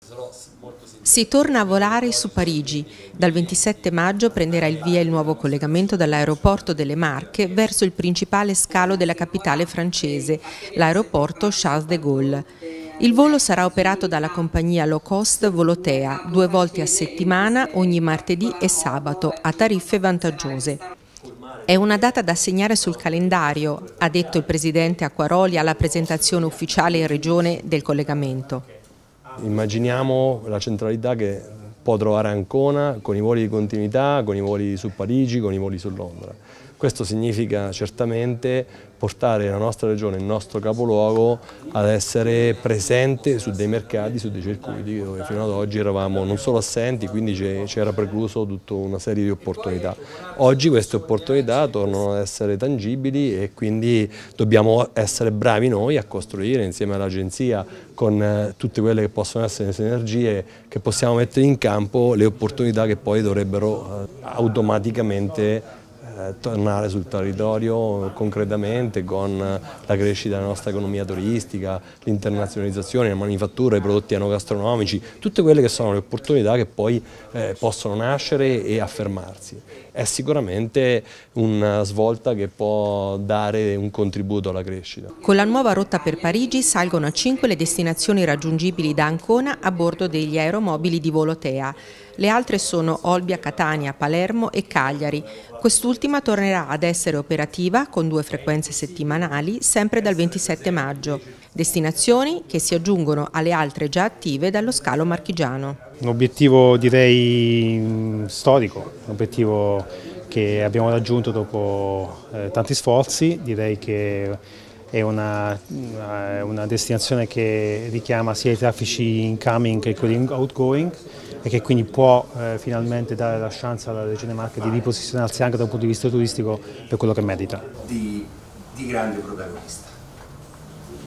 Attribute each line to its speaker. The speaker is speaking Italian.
Speaker 1: Si torna a volare su Parigi. Dal 27 maggio prenderà il via il nuovo collegamento dall'aeroporto delle Marche verso il principale scalo della capitale francese, l'aeroporto Charles de Gaulle. Il volo sarà operato dalla compagnia low cost Volotea, 2 volte a settimana, ogni martedì e sabato, a tariffe vantaggiose. È una data da segnare sul calendario, ha detto il presidente Acquaroli alla presentazione ufficiale in regione del collegamento.
Speaker 2: Immaginiamo la centralità che può trovare Ancona con i voli di continuità, con i voli su Parigi, con i voli su Londra. Questo significa certamente portare la nostra regione, il nostro capoluogo, ad essere presente su dei mercati, su dei circuiti dove fino ad oggi eravamo non solo assenti, quindi ci era precluso tutta una serie di opportunità. Oggi queste opportunità tornano ad essere tangibili e quindi dobbiamo essere bravi noi a costruire insieme all'agenzia, con tutte quelle che possono essere le sinergie che possiamo mettere in campo, le opportunità che poi dovrebbero automaticamente tornare sul territorio concretamente con la crescita della nostra economia turistica, l'internazionalizzazione, la manifattura, i prodotti enogastronomici, tutte quelle che sono le opportunità che poi possono nascere e affermarsi. È sicuramente una svolta che può dare un contributo alla crescita.
Speaker 1: Con la nuova rotta per Parigi salgono a 5 le destinazioni raggiungibili da Ancona a bordo degli aeromobili di Volotea. Le altre sono Olbia, Catania, Palermo e Cagliari. Quest'ultima tornerà ad essere operativa con 2 frequenze settimanali sempre dal 27 maggio. Destinazioni che si aggiungono alle altre già attive dallo scalo marchigiano.
Speaker 3: Un obiettivo direi storico, un obiettivo che abbiamo raggiunto dopo tanti sforzi, direi che è una destinazione che richiama sia i traffici incoming che quelli outgoing e che quindi può finalmente dare la chance alla Regione Marche di riposizionarsi anche da un punto di vista turistico per quello che merita.
Speaker 4: Di grande protagonista.